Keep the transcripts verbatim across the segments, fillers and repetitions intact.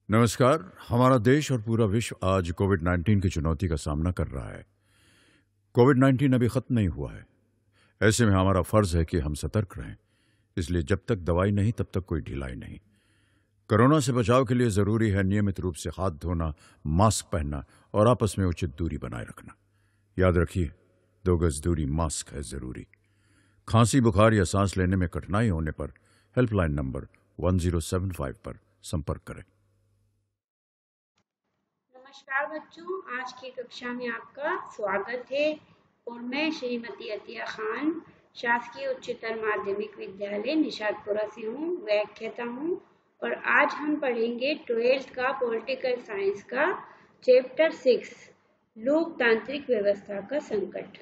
नमस्कार। हमारा देश और पूरा विश्व आज कोविड नाइन्टीन की चुनौती का सामना कर रहा है। कोविड नाइन्टीन अभी खत्म नहीं हुआ है। ऐसे में हमारा फर्ज है कि हम सतर्क रहें। इसलिए जब तक दवाई नहीं तब तक कोई ढिलाई नहीं। कोरोना से बचाव के लिए जरूरी है नियमित रूप से हाथ धोना, मास्क पहनना और आपस में उचित दूरी बनाए रखना। याद रखिए, दो गज दूरी, मास्क है जरूरी। खांसी, बुखार या सांस लेने में कठिनाई होने पर helpline number one zero seven five पर संपर्क करें। नमस्कार बच्चों, आज की कक्षा में आपका स्वागत है और मैं श्रीमती अतिया खान शासकीय उच्चतर माध्यमिक विद्यालय निशातपुरा से हूँ, व्याख्याता हूँ। और आज हम पढ़ेंगे ट्वेल्थ का पॉलिटिकल साइंस का चैप्टर सिक्स, लोकतांत्रिक व्यवस्था का संकट।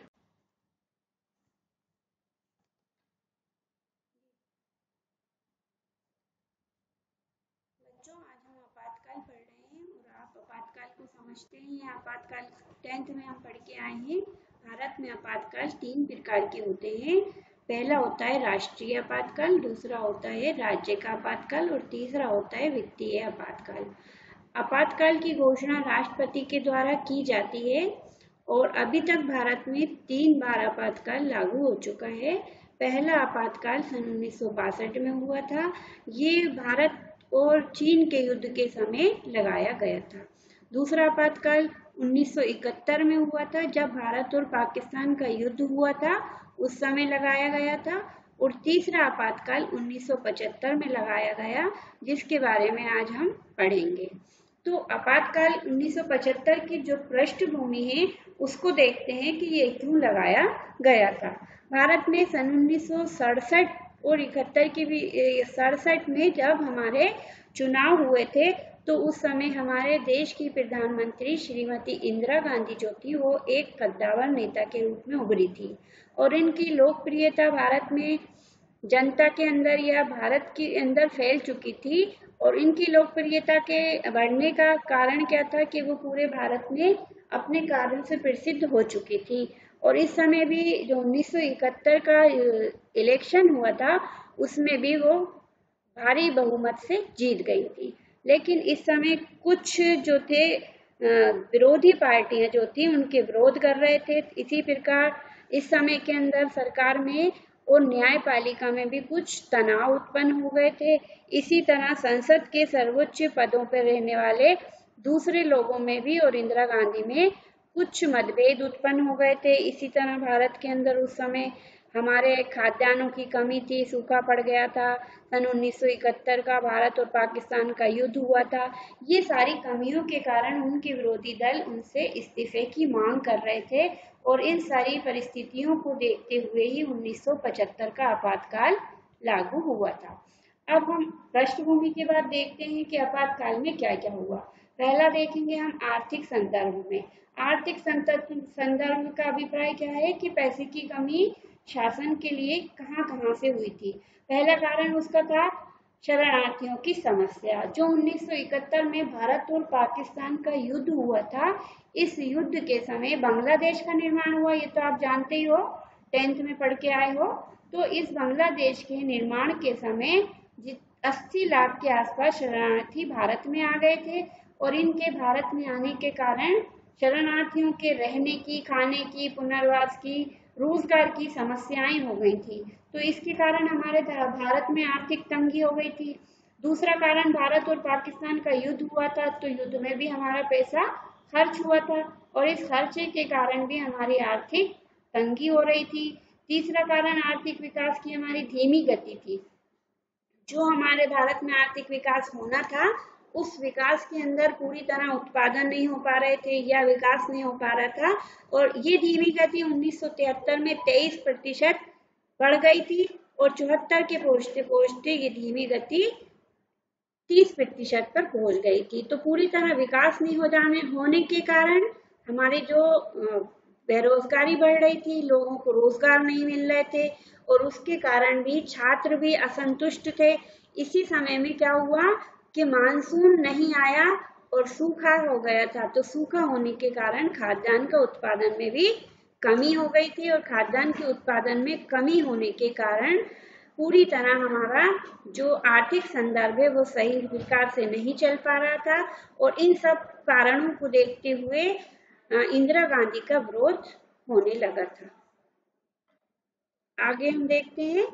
बच्चों, आज हम आपातकाल पढ़ रहे हैं और आप आपातकाल को समझते हैं। आपातकाल टेंथ में हम पढ़ के आए हैं। भारत में आपातकाल तीन प्रकार के होते हैं। पहला होता है राष्ट्रीय आपातकाल, दूसरा होता है राज्य का आपातकाल और तीसरा होता है वित्तीय आपातकाल। आपातकाल की घोषणा राष्ट्रपति के द्वारा की जाती है और अभी तक भारत में तीन बार आपातकाल लागू हो चुका है। पहला आपातकाल सन उन्नीस सौ बासठ में हुआ था। ये भारत और चीन के युद्ध के समय लगाया गया था। दूसरा आपातकाल उन्नीस सौ इकहत्तर में हुआ था, जब भारत और पाकिस्तान का युद्ध हुआ था, उस समय लगाया गया था। और तीसरा आपातकाल उन्नीस सौ पचहत्तर में लगाया गया, जिसके बारे में आज हम पढ़ेंगे। तो आपातकाल उन्नीस सौ पचहत्तर की जो पृष्ठभूमि है उसको देखते हैं कि ये क्यों लगाया गया था। भारत में सन उन्नीस सौ सड़सठ और इकहत्तर की भी सड़सठ में जब हमारे चुनाव हुए थे, तो उस समय हमारे देश की प्रधानमंत्री श्रीमती इंदिरा गांधी जो थी, वो एक कद्दावर नेता के रूप में उभरी थी और इनकी लोकप्रियता भारत में जनता के अंदर या भारत के अंदर फैल चुकी थी। और इनकी लोकप्रियता के बढ़ने का कारण क्या था कि वो पूरे भारत में अपने कार्यों से प्रसिद्ध हो चुकी थी। और इस समय भी जो उन्नीस सौ इकहत्तर का इलेक्शन हुआ था, उसमें भी वो भारी बहुमत से जीत गई थी। लेकिन इस समय कुछ जो थे विरोधी पार्टियां जो थी, उनके विरोध कर रहे थे। इसी प्रकार इस समय के अंदर सरकार में और न्यायपालिका में भी कुछ तनाव उत्पन्न हो गए थे। इसी तरह संसद के सर्वोच्च पदों पर रहने वाले दूसरे लोगों में भी और इंदिरा गांधी में कुछ मतभेद उत्पन्न हो गए थे। इसी तरह भारत के अंदर उस समय हमारे खाद्यान्नों की कमी थी, सूखा पड़ गया था। सन उन्नीस सौ इकहत्तर का भारत और पाकिस्तान का युद्ध हुआ था। ये सारी कमियों के कारण उनके विरोधी दल उनसे इस्तीफे की मांग कर रहे थे और इन सारी परिस्थितियों को देखते हुए ही उन्नीस सौ पचहत्तर का आपातकाल लागू हुआ था। अब हम पृष्ठभूमि के बाद देखते हैं कि आपातकाल में क्या क्या हुआ। पहला देखेंगे हम आर्थिक संदर्भ में। आर्थिक संदर्भ का अभिप्राय क्या है कि पैसे की कमी शासन के लिए कहां कहां से हुई थी। पहला कारण उसका था शरणार्थियों की समस्या। जो उन्नीस सौ इकहत्तर में भारत और पाकिस्तान का युद्ध हुआ था, इस युद्ध के समय बांग्लादेश का निर्माण हुआ। ये तो आप जानते ही हो, टेंथ में पढ़ के आए हो। तो इस बांग्लादेश के निर्माण के समय अस्सी लाख के आसपास शरणार्थी भारत में आ गए थे और इनके भारत में आने के कारण शरणार्थियों के रहने की, खाने की, पुनर्वास की, रोजगार की समस्याएं हो गई थी। तो इसके कारण हमारे भारत में आर्थिक तंगी हो गई थी। दूसरा कारण भारत और पाकिस्तान का युद्ध हुआ था, तो युद्ध में भी हमारा पैसा खर्च हुआ था और इस खर्चे के कारण भी हमारी आर्थिक तंगी हो रही थी। तीसरा कारण आर्थिक विकास की हमारी धीमी गति थी। जो हमारे भारत में आर्थिक विकास होना था, उस विकास के अंदर पूरी तरह उत्पादन नहीं हो पा रहे थे या विकास नहीं हो पा रहा था। और ये धीमी गति उन्नीस सौ तिहत्तर में तेईस प्रतिशत बढ़ गई थी और चौहत्तर के पहुंचते पहुंचते ये धीमी गति तीस प्रतिशत पर पहुंच गई थी। तो पूरी तरह विकास नहीं हो जाने होने के कारण हमारे जो बेरोजगारी बढ़ रही थी, लोगों को रोजगार नहीं मिल रहे थे और उसके कारण भी छात्र भी असंतुष्ट थे। इसी समय में क्या हुआ कि मानसून नहीं आया और सूखा हो गया था। तो सूखा होने के कारण खाद्यान्न का उत्पादन में भी कमी हो गई थी और खाद्यान्न के उत्पादन में कमी होने के कारण पूरी तरह हमारा जो आर्थिक संदर्भ है वो सही प्रकार से नहीं चल पा रहा था और इन सब कारणों को देखते हुए इंदिरा गांधी का विरोध होने लगा था। आगे हम देखते हैं।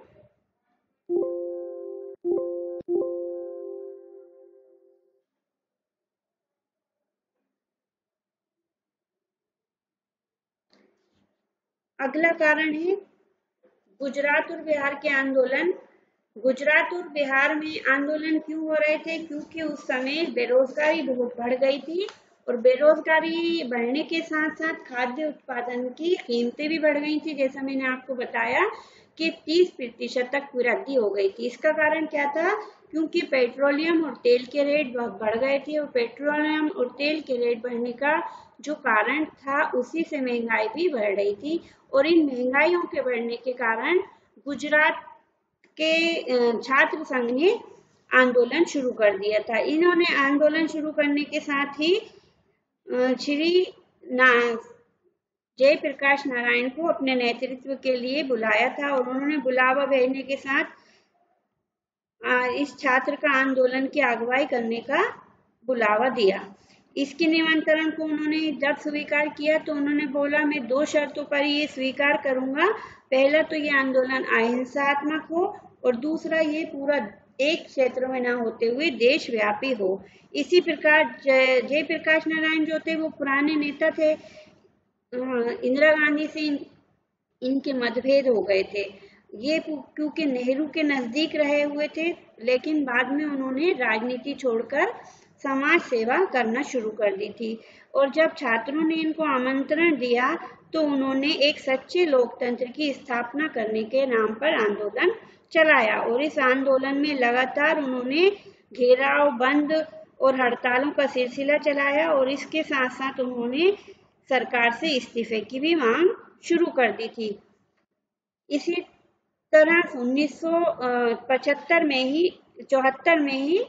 अगला कारण है गुजरात और बिहार के आंदोलन। गुजरात और बिहार में आंदोलन क्यों हो रहे थे? क्योंकि उस समय बेरोजगारी बहुत बढ़ गई थी और बेरोजगारी बढ़ने के साथ साथ खाद्य उत्पादन की कीमतें भी बढ़ गई थी। जैसा मैंने आपको बताया कि तीस प्रतिशत तक वृद्धि हो गई थी। इसका कारण क्या था? क्योंकि पेट्रोलियम और तेल के रेट बहुत बढ़ गए थे और पेट्रोलियम और तेल के रेट बढ़ने का जो कारण था उसी से महंगाई भी बढ़ रही थी और इन महंगाइयों के बढ़ने के कारण गुजरात के छात्र संघ ने आंदोलन शुरू कर दिया था। इन्होंने आंदोलन शुरू करने के साथ ही श्री जयप्रकाश नारायण को अपने नेतृत्व के लिए बुलाया था और उन्होंने बुलावा भेजने के साथ इस छात्र का आंदोलन की अगुवाई करने का बुलावा दिया। इसके निमंत्रण को उन्होंने जब स्वीकार किया तो उन्होंने बोला, मैं दो शर्तों पर ये स्वीकार करूंगा। पहला तो ये आंदोलन अहिंसात्मक हो और दूसरा ये पूरा एक क्षेत्र में न होते हुए देशव्यापी हो। इसी प्रकार जयप्रकाश नारायण जो थे वो पुराने नेता थे। इंदिरा गांधी से इन, इनके मतभेद हो गए थे। ये क्योंकि नेहरू के नजदीक रहे हुए थे, लेकिन बाद में उन्होंने राजनीति छोड़कर समाज सेवा करना शुरू कर दी थी और जब छात्रों ने इनको आमंत्रण दिया तो उन्होंने एक सच्चे लोकतंत्र की स्थापना करने के नाम पर आंदोलन चलाया और इस आंदोलन में लगातार उन्होंने घेराव, बंद और हड़तालों का सिलसिला चलाया और इसके साथ साथ उन्होंने सरकार से इस्तीफे की भी मांग शुरू कर दी थी। इसी तरह उन्नीस सौ पचहत्तर में ही चौहत्तर में ही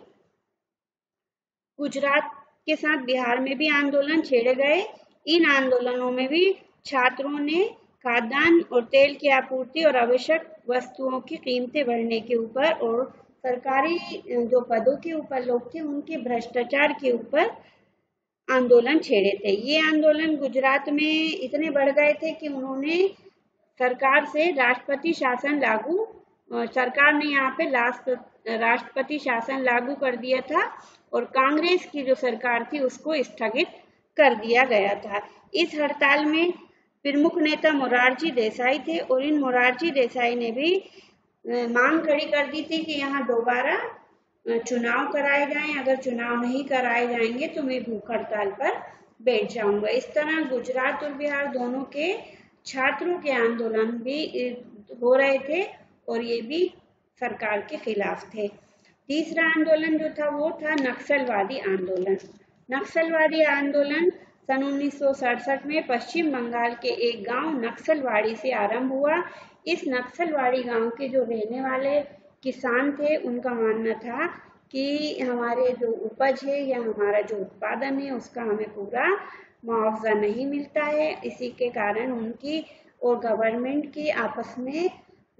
गुजरात के साथ बिहार में भी आंदोलन छेड़े गए। इन आंदोलनों में भी छात्रों ने खाद्यान्न और तेल की आपूर्ति और आवश्यक वस्तुओं की कीमतें बढ़ने के ऊपर और सरकारी जो पदों के ऊपर लोग थे उनके भ्रष्टाचार के ऊपर आंदोलन छेड़े थे। ये आंदोलन गुजरात में इतने बढ़ गए थे कि उन्होंने सरकार से राष्ट्रपति शासन लागू सरकार ने यहाँ पे राष्ट्रपति शासन लागू कर दिया था और कांग्रेस की जो सरकार थी उसको स्थगित कर दिया गया था। इस हड़ताल में प्रमुख नेता मोरारजी देसाई थे और इन मोरारजी देसाई ने भी मांग खड़ी कर दी थी कि यहाँ दोबारा चुनाव कराए जाएं। अगर चुनाव नहीं कराए जाएंगे तो मैं भूख हड़ताल पर बैठ जाऊंगा। इस तरह गुजरात और बिहार दोनों के छात्रों के आंदोलन भी हो रहे थे और ये भी सरकार के खिलाफ थे। तीसरा आंदोलन जो था वो था नक्सलवादी आंदोलन। नक्सलवादी आंदोलन सन उन्नीस सौ सड़सठ में पश्चिम बंगाल के एक गांव नक्सलवाड़ी से आरंभ हुआ। इस नक्सलवाड़ी गांव के जो रहने वाले किसान थे उनका मानना था कि हमारे जो उपज है या हमारा जो उत्पादन है उसका हमें पूरा मुआवजा नहीं मिलता है। इसी के कारण उनकी और गवर्नमेंट की आपस में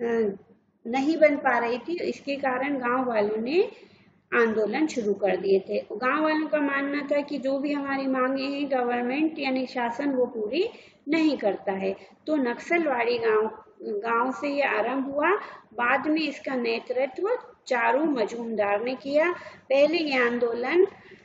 नहीं बन पा रही थी। इसके कारण गांव वालों ने आंदोलन शुरू कर दिए थे। गांव वालों का मानना था कि जो भी हमारी मांगे हैं गवर्नमेंट यानी शासन वो पूरी नहीं करता है। तो नक्सलवाड़ी गांव गांव से ये आरंभ हुआ। बाद में इसका नेतृत्व चारू मजूमदार ने किया। पहले ये आंदोलन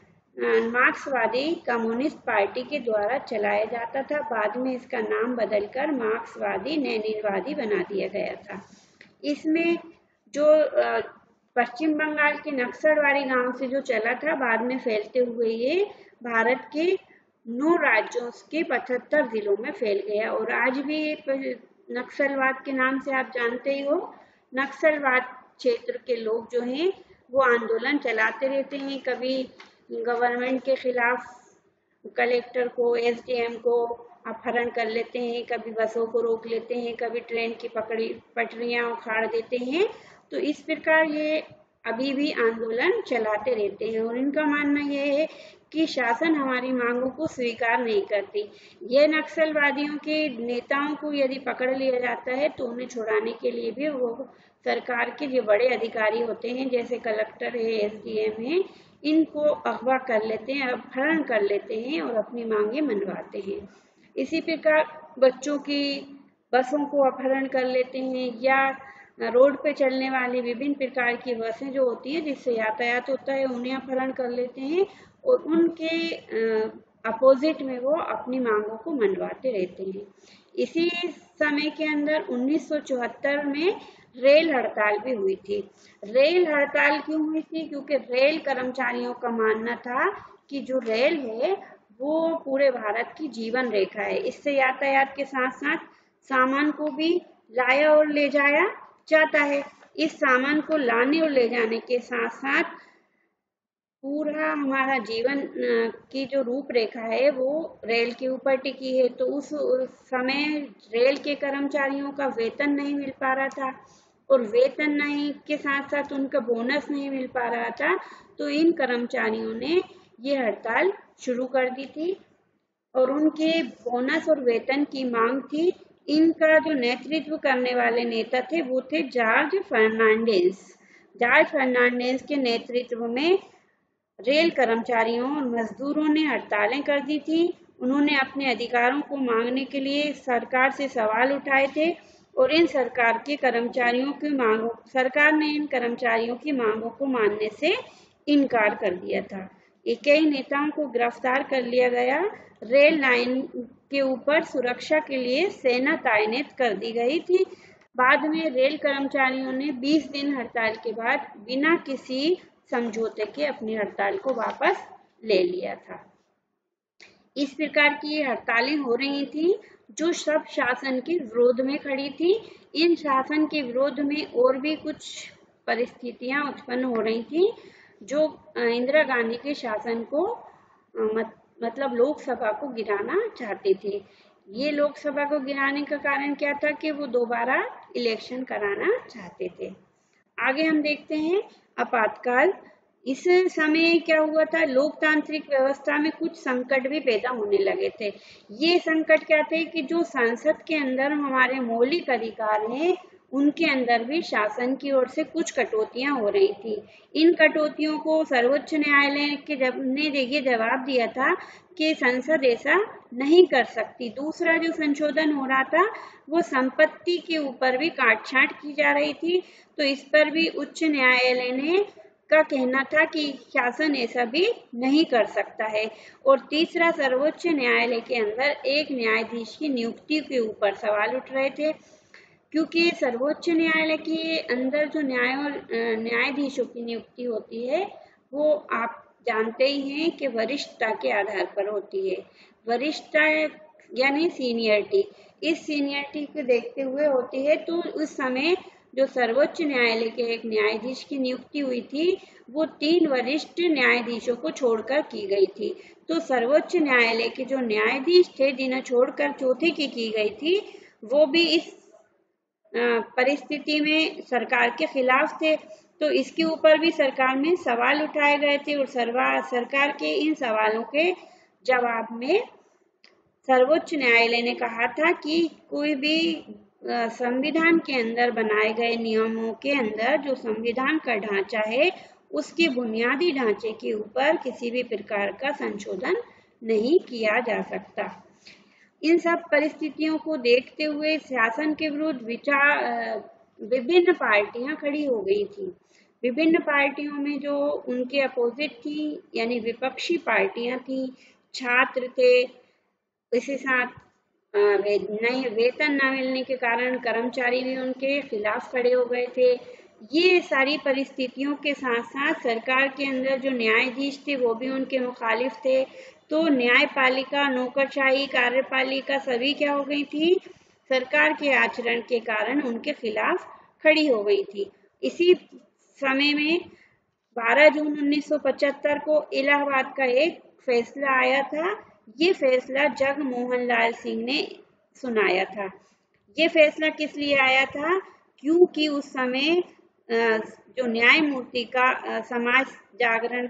मार्क्सवादी कम्युनिस्ट पार्टी के द्वारा चलाया जाता था। बाद में इसका नाम बदलकर मार्क्सवादी लेनिनवादी बना दिया गया था। इसमें जो पश्चिम बंगाल के नक्सलवाड़ी गांव से जो चला था बाद में फैलते हुए ये भारत के नौ राज्यों के पचहत्तर जिलों में फैल गया और आज भी ये नक्सलवाद के नाम से आप जानते ही हो। नक्सलवाद क्षेत्र के लोग जो हैं वो आंदोलन चलाते रहते हैं। कभी गवर्नमेंट के खिलाफ कलेक्टर को, एसडीएम को अपहरण कर लेते हैं, कभी बसों को रोक लेते हैं, कभी ट्रेन की पकड़ी पटरियां उखाड़ देते हैं। तो इस प्रकार ये अभी भी आंदोलन चलाते रहते हैं और इनका मानना यह है कि शासन हमारी मांगों को स्वीकार नहीं करती। ये नक्सलवादियों के नेताओं को यदि पकड़ लिया जाता है तो उन्हें छुड़ाने के लिए भी वो सरकार के जो बड़े अधिकारी होते हैं, जैसे कलेक्टर है, एसडीएम है, इनको अगवा कर लेते हैं, अपहरण कर लेते हैं और अपनी मांगे मनवाते हैं। इसी प्रकार बच्चों की बसों को अपहरण कर लेते हैं या रोड पे चलने वाली विभिन्न प्रकार की बसें जो होती है जिससे यातायात होता है उन्हें अपहरण कर लेते हैं और उनके अपोजिट में वो अपनी मांगों को मनवाते रहते हैं। इसी समय के अंदर उन्नीस सौ चौहत्तर में रेल हड़ताल भी हुई थी। रेल हड़ताल क्यों हुई थी? क्योंकि रेल कर्मचारियों का मानना था कि जो रेल है वो पूरे भारत की जीवन रेखा है, इससे यातायात के साथ साथ सामान को भी लाया और ले जाया जाता है। इस सामान को लाने और ले जाने के साथ साथ पूरा हमारा जीवन की जो रूपरेखा है वो रेल के ऊपर टिकी है। तो उस समय रेल के कर्मचारियों का वेतन नहीं मिल पा रहा था और वेतन नहीं के साथ साथ उनका बोनस नहीं मिल पा रहा था, तो इन कर्मचारियों ने ये हड़ताल शुरू कर दी थी और उनके बोनस और वेतन की मांग थी। इनका जो नेतृत्व करने वाले नेता थे वो थे जॉर्ज फर्नांडिस। जॉर्ज फर्नांडिस के नेतृत्व में रेल कर्मचारियों और मजदूरों ने हड़तालें कर दी थी। उन्होंने अपने अधिकारों को मांगने के लिए सरकार से सवाल उठाए थे और इन सरकार के कर्मचारियों की मांगों सरकार ने इन कर्मचारियों की मांगों को मानने से इनकार कर दिया था। कई नेताओं को गिरफ्तार कर लिया गया। रेल लाइन के ऊपर सुरक्षा के लिए सेना तैनात कर दी गई थी। बाद में रेल कर्मचारियों ने बीस दिन हड़ताल के बाद बिना किसी समझौते के अपनी हड़ताल को वापस ले लिया था। इस प्रकार की हड़तालें हो रही थी जो सब शासन के विरोध में खड़ी थी। इन शासन के विरोध में और भी कुछ परिस्थितियां उत्पन्न हो रही थी जो इंदिरा गांधी के शासन को मत, मतलब लोकसभा को गिराना चाहते थे। ये लोकसभा को गिराने का कारण क्या था कि वो दोबारा इलेक्शन कराना चाहते थे। आगे हम देखते हैं आपातकाल। इस समय क्या हुआ था, लोकतांत्रिक व्यवस्था में कुछ संकट भी पैदा होने लगे थे। ये संकट क्या थे कि जो संसद के अंदर हमारे मौलिक अधिकार हैं उनके अंदर भी शासन की ओर से कुछ कटौतियां हो रही थी। इन कटौतियों को सर्वोच्च न्यायालय के जब ने ये जवाब दिया था कि संसद ऐसा नहीं कर सकती। दूसरा जो संशोधन हो रहा था वो संपत्ति के ऊपर भी काटछांट की जा रही थी, तो इस पर भी उच्च न्यायालय ने का कहना था कि शासन ऐसा भी नहीं कर सकता है। और तीसरा, सर्वोच्च न्यायालय के अंदर एक न्यायाधीश की नियुक्ति के ऊपर सवाल उठ रहे थे, क्योंकि सर्वोच्च न्यायालय के अंदर जो न्याय और न्यायाधीशों की नियुक्ति होती है वो आप जानते ही हैं कि वरिष्ठता के आधार पर होती है। वरिष्ठता यानी सीनियरिटी, इस सीनियरिटी को देखते हुए होती है। तो उस समय जो सर्वोच्च न्यायालय के एक न्यायाधीश की नियुक्ति हुई थी वो तीन वरिष्ठ न्यायाधीशों को छोड़कर की गई थी। तो सर्वोच्च न्यायालय के जो न्यायाधीश थे जिन्हें छोड़कर चौथे की की गई थी वो भी इस परिस्थिति में सरकार के खिलाफ थे। तो इसके ऊपर भी सरकार में सवाल उठाए गए थे और सरकार के इन सवालों के जवाब में सर्वोच्च न्यायालय ने कहा था कि कोई भी संविधान के अंदर बनाए गए नियमों के अंदर जो संविधान का ढांचा है उसके बुनियादी ढांचे के ऊपर किसी भी प्रकार का संशोधन नहीं किया जा सकता। इन सब परिस्थितियों को देखते हुए शासन के विरुद्ध विचार विभिन्न पार्टियां खड़ी हो गई थी। विभिन्न पार्टियों में जो उनके अपोजिट थी यानी विपक्षी पार्टियां थी, छात्र थे, इसी साथ वे, नहीं वेतन न मिलने के कारण कर्मचारी भी उनके खिलाफ खड़े हो गए थे। ये सारी परिस्थितियों के साथ साथ सरकार के अंदर जो न्यायाधीश थे वो भी उनके मुखालिफ थे। तो न्यायपालिका, नौकरशाही, कार्यपालिका सभी क्या हो गई थी, सरकार के आचरण के कारण उनके खिलाफ खड़ी हो गई थी। इसी समय में बारह जून उन्नीस सौ पचहत्तर को इलाहाबाद का एक फैसला आया था। ये फैसला जगमोहन लाल सिंह ने सुनाया था। ये फैसला किस लिए आया था, क्योंकि उस समय जो न्यायमूर्ति का समाज जागरण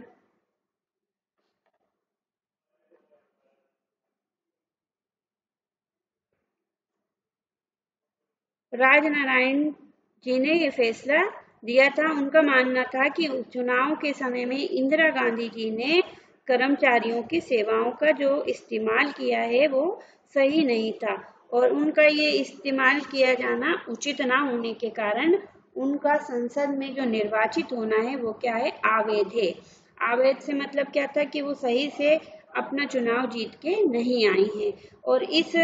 राजनारायण जी ने ये फैसला दिया था। उनका मानना था कि चुनाव के समय में इंदिरा गांधी जी ने कर्मचारियों की सेवाओं का जो इस्तेमाल किया है वो सही नहीं था और उनका ये इस्तेमाल किया जाना उचित ना होने के कारण उनका संसद में जो निर्वाचित होना है वो क्या है, अवैध है। अवैध से मतलब क्या था कि वो सही से अपना चुनाव जीत के नहीं आई है और इस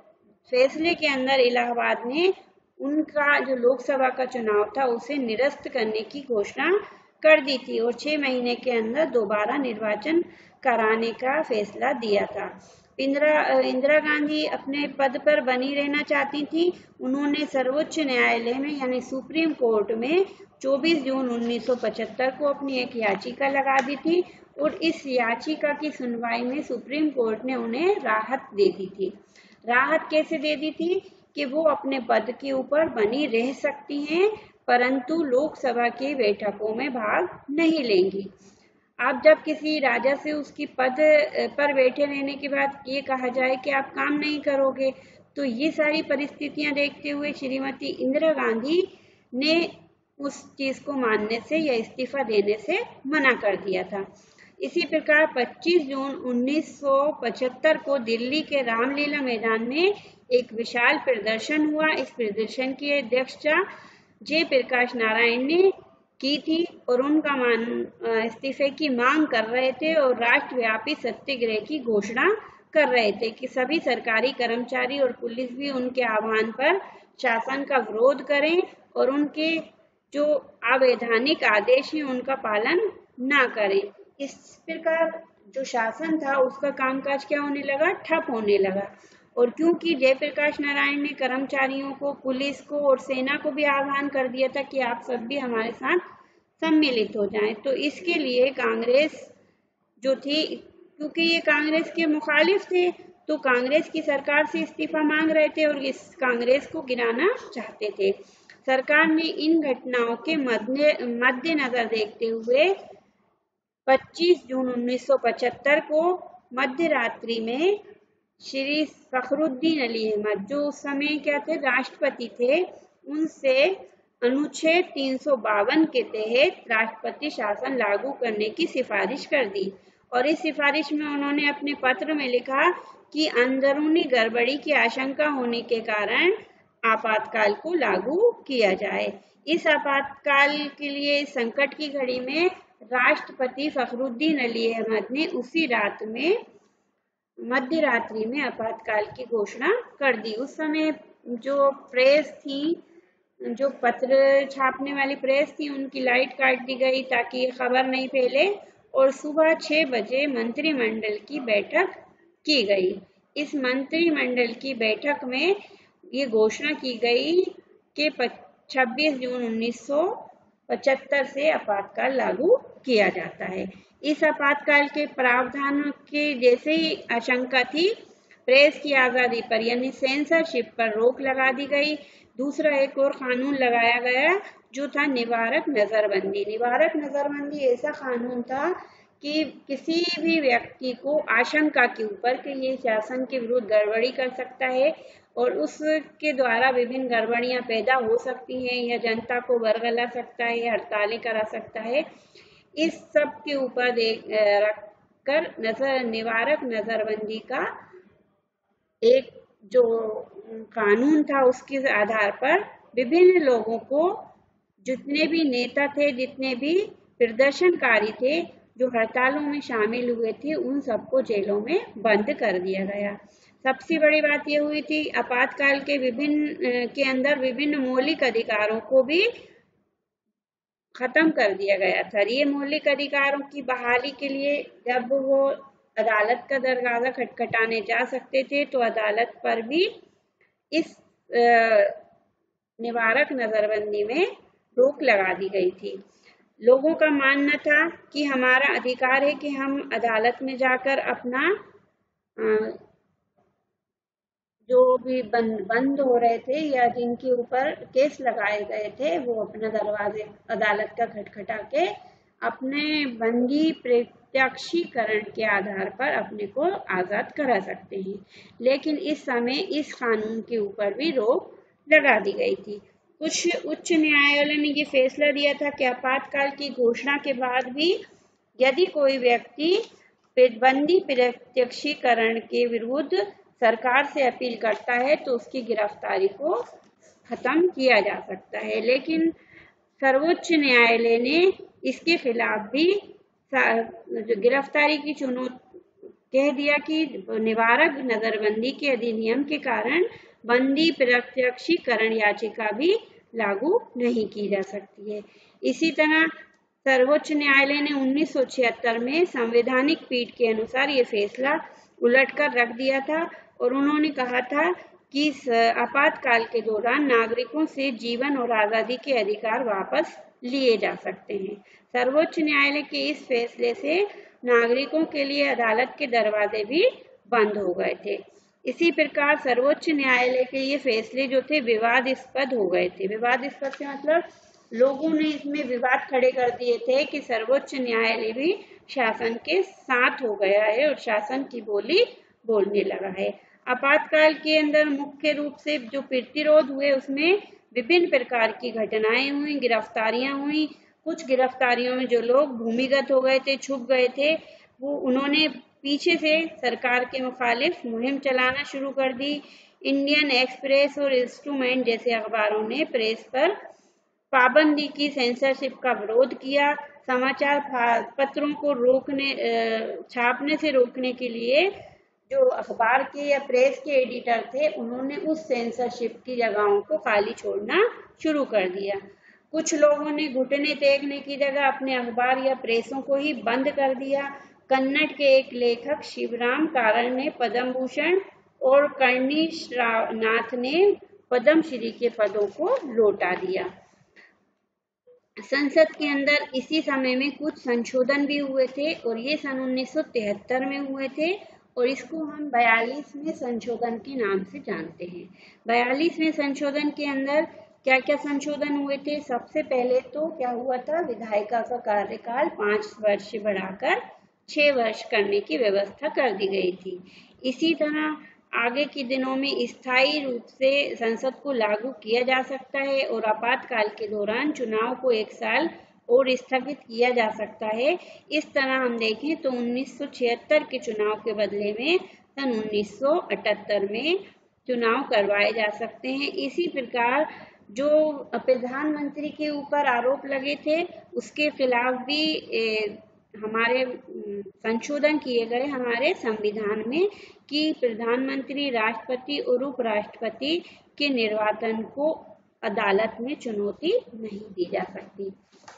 फैसले के अंदर इलाहाबाद ने उनका जो लोकसभा का चुनाव था उसे निरस्त करने की घोषणा कर दी थी और छह महीने के अंदर दोबारा निर्वाचन कराने का फैसला दिया था। इंदिरा इंदिरा गांधी अपने पद पर बनी रहना चाहती थी। उन्होंने सर्वोच्च न्यायालय में यानी सुप्रीम कोर्ट में चौबीस जून उन्नीस सौ पचहत्तर को अपनी एक याचिका लगा दी थी और इस याचिका की सुनवाई में सुप्रीम कोर्ट ने उन्हें राहत दे दी थी। राहत कैसे दे दी थी कि वो अपने पद के ऊपर बनी रह सकती हैं परंतु लोकसभा की बैठकों में भाग नहीं लेंगी। अब जब किसी राजा से उसकी पद पर बैठे रहने के बाद ये कहा जाए कि आप काम नहीं करोगे तो ये सारी परिस्थितियां देखते हुए श्रीमती इंदिरा गांधी ने उस चीज को मानने से या इस्तीफा देने से मना कर दिया था। इसी प्रकार पच्चीस जून उन्नीस सौ पचहत्तर को दिल्ली के रामलीला मैदान में एक विशाल प्रदर्शन हुआ। इस प्रदर्शन की अध्यक्षता जयप्रकाश नारायण ने की थी और उनका मान इस्तीफे की मांग कर रहे थे और राष्ट्रव्यापी सत्याग्रह की घोषणा कर रहे थे कि सभी सरकारी कर्मचारी और पुलिस भी उनके आह्वान पर शासन का विरोध करें और उनके जो अवैधानिक आदेश हैं उनका पालन ना करें। इस प्रकार जो शासन था उसका कामकाज क्या होने लगा, ठप होने लगा। और क्योंकि जयप्रकाश नारायण ने कर्मचारियों को, पुलिस को और सेना को भी आह्वान कर दिया था कि आप सब भी हमारे साथ सम्मिलित हो जाएं, तो इसके लिए कांग्रेस जो थी, क्योंकि ये कांग्रेस के मुखालिफ थे तो कांग्रेस की सरकार से इस्तीफा मांग रहे थे और इस कांग्रेस को गिराना चाहते थे। सरकार ने इन घटनाओं के मद्देनजर देखते हुए पच्चीस जून उन्नीस सौ पचहत्तर को मध्य रात्रि में श्री फखरुद्दीन अली अहमद, जो उस समय क्या थे, राष्ट्रपति थे, उनसे अनुच्छेद तीन सौ बावन के तहत राष्ट्रपति शासन लागू करने की सिफारिश कर दी और इस सिफारिश में उन्होंने अपने पत्र में लिखा कि अंदरूनी गड़बड़ी की आशंका होने के कारण आपातकाल को लागू किया जाए। इस आपातकाल के लिए संकट की घड़ी में राष्ट्रपति फखरुद्दीन अली अहमद ने उसी रात में मध्य रात्रि में आपातकाल की घोषणा कर दी। उस समय जो प्रेस थी, जो पत्र छापने वाली प्रेस थी, उनकी लाइट काट दी गई ताकि ये खबर नहीं फैले और सुबह छह बजे मंत्रिमंडल की बैठक की गई। इस मंत्रिमंडल की बैठक में ये घोषणा की गई कि छब्बीस जून उन्नीस सौ पचहत्तर से आपातकाल लागू किया जाता है। इस आपातकाल के प्रावधानों के जैसे ही आशंका थी, प्रेस की आज़ादी पर यानी सेंसरशिप पर रोक लगा दी गई। दूसरा एक और कानून लगाया गया जो था निवारक नजरबंदी। निवारक नजरबंदी ऐसा कानून था कि किसी भी व्यक्ति को आशंका के ऊपर कि ये शासन के विरुद्ध गड़बड़ी कर सकता है और उसके द्वारा विभिन्न गड़बड़ियां पैदा हो सकती हैं या जनता को बरगला सकता है या हड़तालें करा सकता है, इस सब के ऊपर रखकर नजर निवारक नजरबंदी का एक जो कानून था उसके आधार पर विभिन्न लोगों को, जितने भी नेता थे, जितने भी प्रदर्शनकारी थे जो हड़तालों में शामिल हुए थे, उन सबको जेलों में बंद कर दिया गया। सबसे बड़ी बात यह हुई थी आपातकाल के विभिन्न के अंदर विभिन्न मौलिक अधिकारों को भी खत्म कर दिया गया था। ये मौलिक अधिकारों की बहाली के लिए जब वो अदालत का दरवाजा खटखटाने जा सकते थे तो अदालत पर भी इस निवारक नजरबंदी में रोक लगा दी गई थी। लोगों का मानना था कि हमारा अधिकार है कि हम अदालत में जाकर अपना जो भी बंद बंद हो रहे थे या जिनके ऊपर केस लगाए गए थे, वो अपना दरवाजे अदालत का खटखटा के अपने बंदी प्रत्यक्षीकरण के आधार पर अपने को आजाद करा सकते हैं। लेकिन इस समय इस कानून के ऊपर भी रोक लगा दी गई थी। कुछ उच्च न्यायालय ने ये फैसला दिया था कि आपातकाल की घोषणा के बाद भी यदि कोई व्यक्ति बंदी प्रत्यक्षीकरण के विरुद्ध सरकार से अपील करता है तो उसकी गिरफ्तारी को खत्म किया जा सकता है। लेकिन सर्वोच्च न्यायालय ने इसके खिलाफ भी गिरफ्तारी की चुनौती कह दिया कि निवारक नजरबंदी के अधिनियम के कारण बंदी प्रत्यक्षीकरण याचिका भी लागू नहीं की जा सकती है। इसी तरह सर्वोच्च न्यायालय ने उन्नीस सौ छिहत्तर में संवैधानिक पीठ के अनुसार ये फैसला उलटकर रख दिया था और उन्होंने कहा था कि आपातकाल के दौरान नागरिकों से जीवन और आजादी के अधिकार वापस लिए जा सकते हैं। सर्वोच्च न्यायालय के इस फैसले से नागरिकों के लिए अदालत के दरवाजे भी बंद हो गए थे। इसी प्रकार सर्वोच्च न्यायालय के ये फैसले जो थे विवादास्पद हो गए थे। विवादास्पद से मतलब लोगों ने इसमें विवाद खड़े कर दिए थे कि सर्वोच्च न्यायालय भी शासन के साथ हो गया है और शासन की बोली बोलने लगा है। आपातकाल के अंदर मुख्य रूप से जो प्रतिरोध हुए उसमें विभिन्न प्रकार की घटनाएं हुई, गिरफ्तारियां हुई। कुछ गिरफ्तारियों में जो लोग भूमिगत हो गए थे, छुप गए थे, वो उन्होंने पीछे से सरकार के मुखालिफ मुहिम चलाना शुरू कर दी। इंडियन एक्सप्रेस और इंस्ट्रूमेंट जैसे अखबारों ने प्रेस पर पाबंदी की, सेंसरशिप का विरोध किया। समाचार पत्रों को रोकने छापने से रोकने के लिए जो अखबार के या प्रेस के एडिटर थे उन्होंने उस सेंसरशिप की जगहों को खाली छोड़ना शुरू कर दिया। कुछ लोगों ने घुटने टेकने की जगह अपने अखबार या प्रेसों को ही बंद कर दिया। कन्नड़ के एक लेखक शिवराम कारण ने पद्म भूषण और कर्णीश नाथ ने पद्मश्री के पदों को लौटा दिया। संसद के अंदर इसी समय में कुछ संशोधन भी हुए थे और ये सन उन्नीस सौ तिहत्तर में हुए थे और इसको हम बयालीसवें संशोधन के नाम से जानते हैं। बयालीसवें संशोधन के अंदर क्या क्या संशोधन हुए थे? सबसे पहले तो क्या हुआ था, विधायिका का कार्यकाल पांच वर्ष बढ़ाकर छह वर्ष करने की व्यवस्था कर दी गई थी। इसी तरह आगे के दिनों में स्थायी रूप से संसद को लागू किया जा सकता है और आपातकाल के दौरान चुनाव को एक साल और स्थगित किया जा सकता है। इस तरह हम देखें तो उन्नीस सौ छिहत्तर के चुनाव के बदले में सन उन्नीस सौ अठहत्तर में चुनाव करवाए जा सकते हैं। इसी प्रकार जो प्रधानमंत्री के ऊपर आरोप लगे थे उसके खिलाफ भी ए, हमारे संशोधन किए गए हमारे संविधान में कि प्रधानमंत्री, राष्ट्रपति और उपराष्ट्रपति के निर्वाचन को अदालत में चुनौती नहीं दी जा सकती।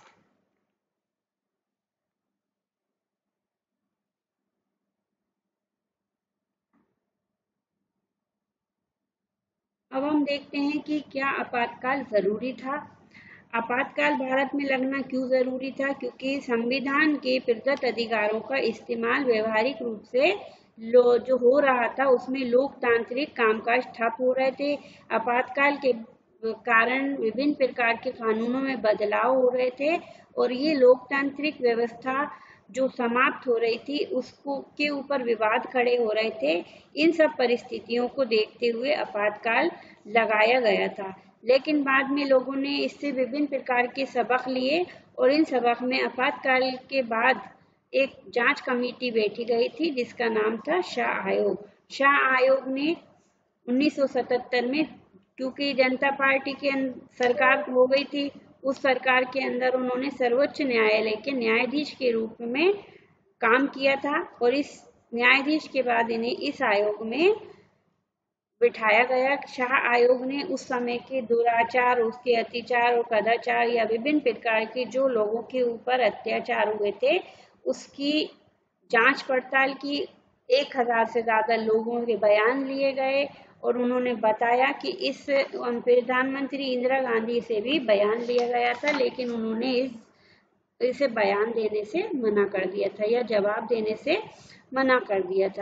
अब हम देखते हैं कि क्या आपातकाल जरूरी था। आपातकाल भारत में लगना क्यों जरूरी था? क्योंकि संविधान के प्रदत्त अधिकारों का इस्तेमाल व्यवहारिक रूप से लो जो हो रहा था उसमें लोकतांत्रिक कामकाज ठप हो रहे थे। आपातकाल के कारण विभिन्न प्रकार के कानूनों में बदलाव हो रहे थे और ये लोकतांत्रिक व्यवस्था जो समाप्त हो रही थी उसको के ऊपर विवाद खड़े हो रहे थे। इन सब परिस्थितियों को देखते हुए आपातकाल लगाया गया था। लेकिन बाद में लोगों ने इससे विभिन्न प्रकार के सबक लिए और इन सबक में आपातकाल के बाद एक जांच कमेटी बैठी गई थी जिसका नाम था शाह आयोग। शाह आयोग ने उन्नीस सौ सतहत्तर में, क्योंकि जनता पार्टी की सरकार हो गई थी, उस सरकार के अंदर उन्होंने सर्वोच्च न्यायालय के न्यायाधीश के रूप में काम किया था और इस न्यायाधीश के बाद इन्हें इस आयोग में बिठाया गया। शाह आयोग ने उस समय के दुराचार, उसके अत्याचार और कदाचार या विभिन्न प्रकार के जो लोगों के ऊपर अत्याचार हुए थे उसकी जांच पड़ताल की। एक हजार से ज्यादा लोगों के बयान लिए गए और उन्होंने बताया कि इस प्रधानमंत्री इंदिरा गांधी से भी बयान लिया गया था, लेकिन उन्होंने इस इसे बयान देने से मना कर दिया था या जवाब देने से मना कर दिया था।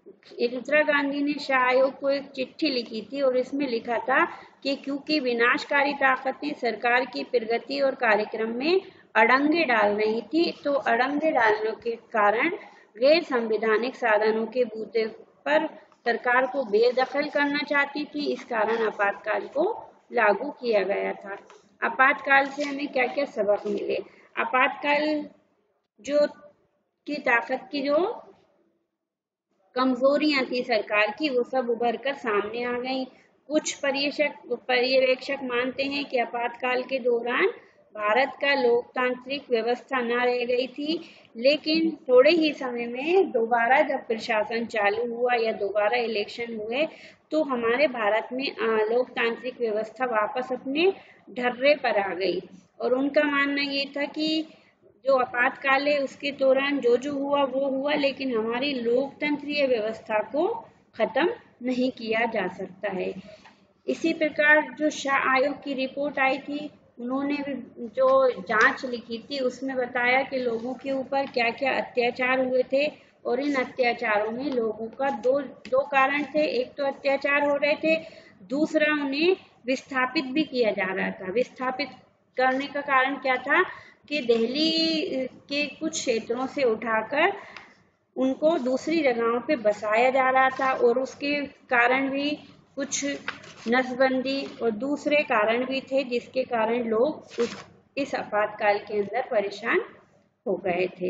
इंदिरा गांधी ने शाह आयोग को एक चिट्ठी लिखी थी और इसमें लिखा था कि क्योंकि विनाशकारी ताकतें सरकार की प्रगति और कार्यक्रम में अड़ंगे डाल रही थी, तो अड़ंगे डालने के कारण गैर संवैधानिक साधनों के बूते पर सरकार को बेदखल करना चाहती थी। इस कारण आपातकाल को लागू किया गया था। आपातकाल से हमें क्या क्या सबक मिले? आपातकाल जो की ताकत की जो कमजोरियां थी सरकार की, वो सब उभर कर सामने आ गई। कुछ पर्यवेक्षक पर्यवेक्षक मानते हैं कि आपातकाल के दौरान भारत का लोकतांत्रिक व्यवस्था न रह गई थी, लेकिन थोड़े ही समय में दोबारा जब प्रशासन चालू हुआ या दोबारा इलेक्शन हुए तो हमारे भारत में लोकतांत्रिक व्यवस्था वापस अपने ढर्रे पर आ गई। और उनका मानना ये था कि जो आपातकाल है उसके दौरान जो जो हुआ वो हुआ, लेकिन हमारी लोकतंत्रीय व्यवस्था को खत्म नहीं किया जा सकता है। इसी प्रकार जो शाह आयोग की रिपोर्ट आई थी, उन्होंने भी जो जांच लिखी थी उसमें बताया कि लोगों के ऊपर क्या क्या अत्याचार हुए थे, और इन अत्याचारों में लोगों का दो दो कारण थे। एक तो अत्याचार हो रहे थे, दूसरा उन्हें विस्थापित भी किया जा रहा था। विस्थापित करने का कारण क्या था कि दिल्ली के कुछ क्षेत्रों से उठाकर उनको दूसरी जगहों पे बसाया जा रहा था, और उसके कारण भी कुछ नसबंदी और दूसरे कारण भी थे जिसके कारण लोग इस, इस आपातकाल के अंदर परेशान हो गए थे।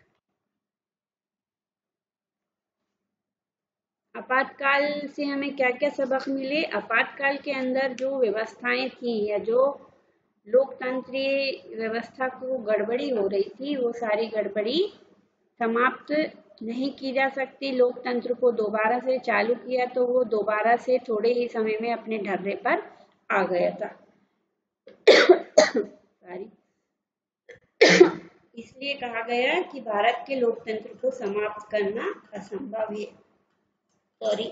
आपातकाल से हमें क्या क्या सबक मिले? आपातकाल के अंदर जो व्यवस्थाएं थी या जो लोकतंत्रीय व्यवस्था को गड़बड़ी हो रही थी, वो सारी गड़बड़ी समाप्त नहीं की जा सकती। लोकतंत्र को दोबारा से चालू किया तो वो दोबारा से थोड़े ही समय में अपने ढर्रे पर आ गया था। इसलिए कहा गया कि भारत के लोकतंत्र को समाप्त करना असंभव है। सॉरी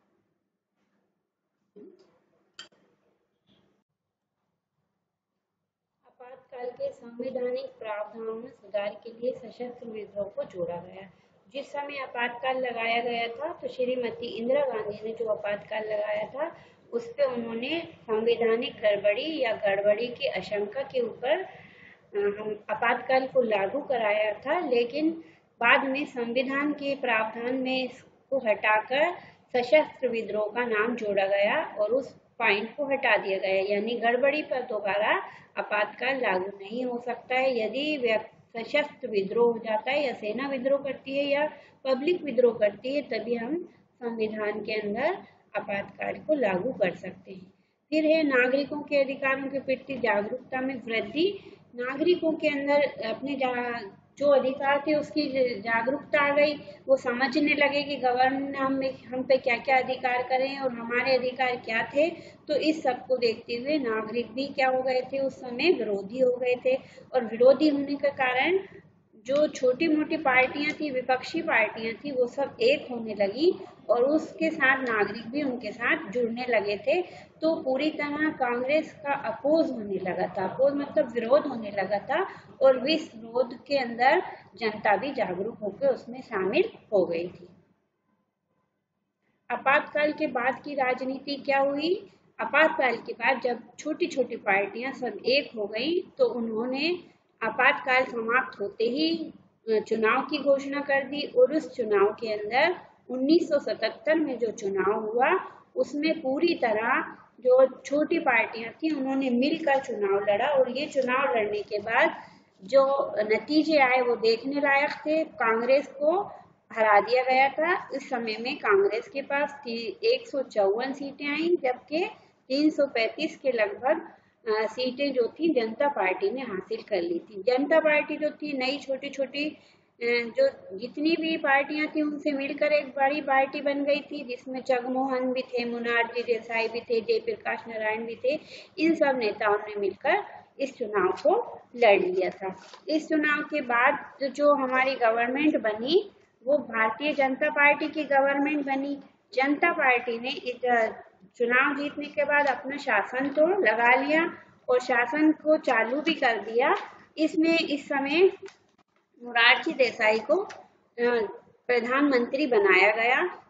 आपातकाल के संवैधानिक प्रावधानों में सुधार के लिए सशस्त्र विद्रोह को जोड़ा गया। जिस समय आपातकाल लगाया गया था तो श्रीमती इंदिरा गांधी ने जो आपातकाल लगाया था उस पे उन्होंने संवैधानिक गड़बड़ी या गड़बड़ी की आशंका के ऊपर हम आपातकाल को लागू कराया था, लेकिन बाद में संविधान के प्रावधान में इसको हटाकर सशस्त्र विद्रोह का नाम जोड़ा गया और उस पॉइंट को हटा दिया गया, यानी गड़बड़ी पर दोबारा आपातकाल लागू नहीं हो सकता है। यदि सशस्त्र विद्रोह हो जाता है या सेना विद्रोह करती है या पब्लिक विद्रोह करती है, तभी हम संविधान के अंदर आपातकाल को लागू कर सकते हैं। फिर है नागरिकों के अधिकारों के प्रति जागरूकता में वृद्धि। नागरिकों के अंदर अपने जो अधिकार थे उसकी जागरूकता आ गई। वो समझने लगे कि गवर्नमेंट हम हम पे क्या क्या अधिकार करें और हमारे अधिकार क्या थे। तो इस सब को देखते हुए नागरिक भी क्या हो गए थे, उस समय विरोधी हो गए थे, और विरोधी होने के कारण जो छोटी मोटी पार्टियां थी, विपक्षी पार्टियां थी, वो सब एक होने लगी और उसके साथ नागरिक भी उनके साथ जुड़ने लगे थे। तो पूरी तरह कांग्रेस का अपोज होने लगा था। अपोज मतलब विरोध होने लगा था, और इस विरोध के अंदर जनता भी जागरूक होकर उसमें शामिल हो गई थी। आपातकाल के बाद की राजनीति क्या हुई? आपातकाल के बाद जब छोटी छोटी पार्टियां सब एक हो गई तो उन्होंने आपातकाल समाप्त होते ही चुनाव की घोषणा कर दी, और उस चुनाव के अंदर उन्नीस सौ सतहत्तर में जो चुनाव हुआ उसमें पूरी तरह जो छोटी पार्टियां थी उन्होंने मिलकर चुनाव लड़ा, और ये चुनाव लड़ने के बाद जो नतीजे आए वो देखने लायक थे। कांग्रेस को हरा दिया गया था। इस समय में कांग्रेस के पास एक सौ चौवन सीटें आई, जबकि तीन सौ पैंतीस के लगभग सीटें जो थी जनता पार्टी ने हासिल कर ली थी। जनता पार्टी जो थी नई छोटी छोटी जो जितनी भी पार्टियां थी उनसे मिलकर एक बड़ी पार्टी बन गई थी, जिसमें जगमोहन भी थे, मोरारजी देसाई भी थे, जयप्रकाश नारायण भी थे। इन सब नेताओं ने मिलकर इस चुनाव को लड़ लिया था। इस चुनाव के बाद जो हमारी गवर्नमेंट बनी वो भारतीय जनता पार्टी की गवर्नमेंट बनी। जनता पार्टी ने इस चुनाव जीतने के बाद अपना शासन तो लगा लिया और शासन को चालू भी कर दिया। इसमें इस समय मोरारजी देसाई को प्रधानमंत्री बनाया गया,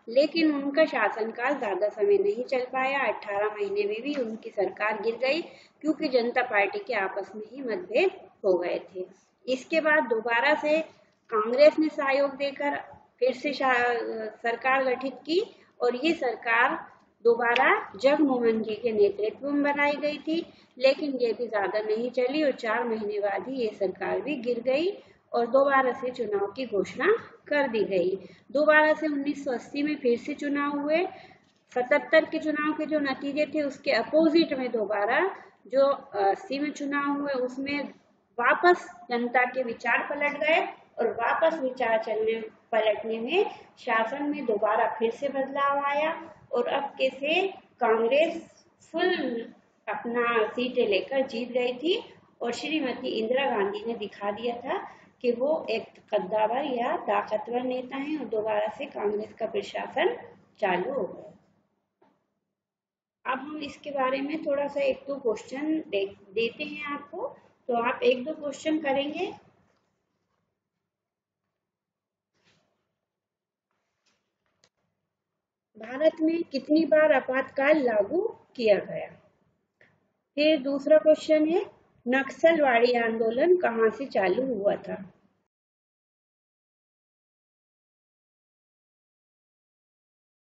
लेकिन उनका शासनकाल ज्यादा समय नहीं चल पाया। अठारह महीने में भी उनकी सरकार गिर गई क्योंकि जनता पार्टी के आपस में ही मतभेद हो गए थे। इसके बाद दोबारा से कांग्रेस ने सहयोग देकर फिर से सरकार गठित की और ये सरकार दोबारा जगमोहन जी के नेतृत्व में बनाई गई थी, लेकिन ये भी ज्यादा नहीं चली और चार महीने बाद ही ये सरकार भी गिर गई और दोबारा से चुनाव की घोषणा कर दी गई। दोबारा से उन्नीस सौ अस्सी में फिर से चुनाव हुए। सतहत्तर के चुनाव के जो नतीजे थे उसके अपोजिट में दोबारा जो अस्सी में चुनाव हुए उसमें वापस जनता के विचार पलट गए और वापस विचार चलने पलटने में शासन में दोबारा फिर से बदलाव आया और अब के से कांग्रेस फुल अपना सीटें लेकर जीत गई थी और श्रीमती इंदिरा गांधी ने दिखा दिया था कि वो एक कद्दावर या ताकतवर नेता हैं और दोबारा से कांग्रेस का प्रशासन चालू हो गया। अब हम इसके बारे में थोड़ा सा एक दो क्वेश्चन दे, देते हैं आपको, तो आप एक दो क्वेश्चन करेंगे। भारत में कितनी बार आपातकाल लागू किया गया? फिर दूसरा क्वेश्चन है नक्सलवाड़ी आंदोलन कहाँ से चालू हुआ था?